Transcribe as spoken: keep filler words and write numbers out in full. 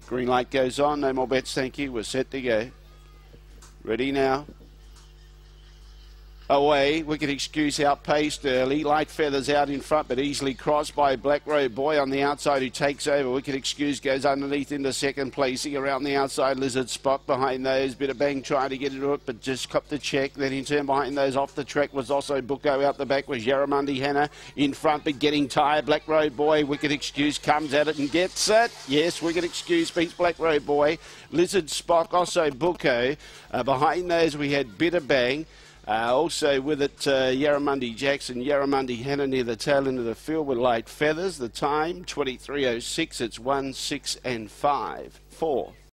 Green light goes on. No more bets, thank you. We're set to go. Ready now. Away, Wicked Excuse outpaced early. Light Feathers out in front, but easily crossed by Black Road Boy on the outside, who takes over. Wicked Excuse goes underneath into second placing. Around the outside, Lizard Spock behind those. Bit of Bang trying to get into it, but just copped the check. Then in turn behind those off the track was also Bucko. Out the back was Yarramundi Hannah. In front, but getting tired. Black Road Boy. Wicked Excuse comes at it and gets it. Yes, Wicked Excuse beats Black Road Boy. Lizard Spock, also Bucko. Uh, behind those, we had Bit of Bang. Uh, also with it, uh, Yarramundi Jackson, Yarramundi Hannah near the tail end of the field with Light Feathers. The time, twenty-three oh six. It's one, six and five. Four.